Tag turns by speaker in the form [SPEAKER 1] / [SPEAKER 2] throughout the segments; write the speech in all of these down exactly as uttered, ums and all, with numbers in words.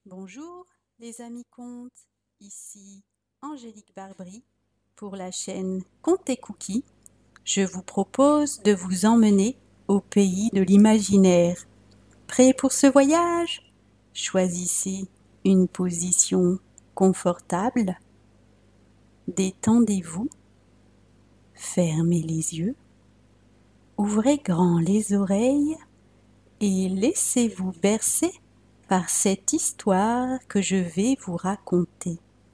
[SPEAKER 1] Bonjour les amis contes, ici Angélique Barbry pour la chaîne Contes et Cookies. Je vous propose de vous emmener au pays de l'imaginaire. Prêt pour ce voyage? Choisissez une position confortable, détendez-vous, fermez les yeux, ouvrez grand les oreilles et laissez-vous bercer par cette histoire que je vais vous raconter.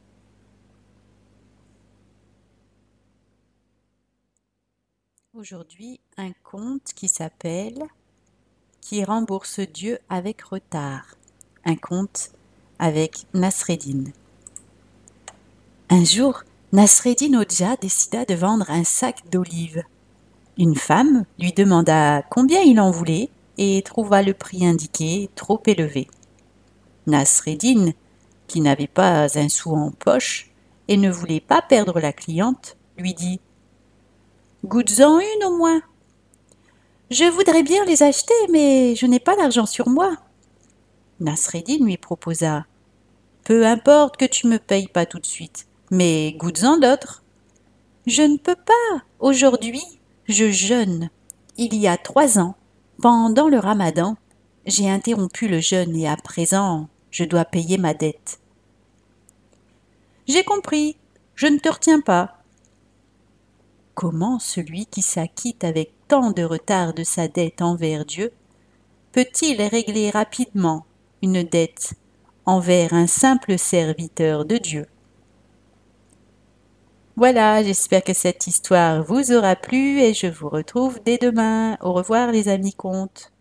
[SPEAKER 1] Aujourd'hui, un conte qui s'appelle « Qui rembourse Dieu avec retard ». Un conte avec Nasreddin. Un jour, Nasreddin Hodja décida de vendre un sac d'olives. Une femme lui demanda combien il en voulait et trouva le prix indiqué trop élevé. Nasreddin, qui n'avait pas un sou en poche et ne voulait pas perdre la cliente, lui dit « Goûte-en une au moins. Je voudrais bien les acheter, mais je n'ai pas d'argent sur moi. » Nasreddin lui proposa « Peu importe que tu me payes pas tout de suite, mais goûte-en d'autres. »« Je ne peux pas. Aujourd'hui, je jeûne. Il y a trois ans, pendant le ramadan, j'ai interrompu le jeûne et à présent, je dois payer ma dette. »« J'ai compris. Je ne te retiens pas. » Comment celui qui s'acquitte avec tant de retard de sa dette envers Dieu peut-il régler rapidement une dette envers un simple serviteur de Dieu? Voilà, j'espère que cette histoire vous aura plu et je vous retrouve dès demain. Au revoir les amis contes.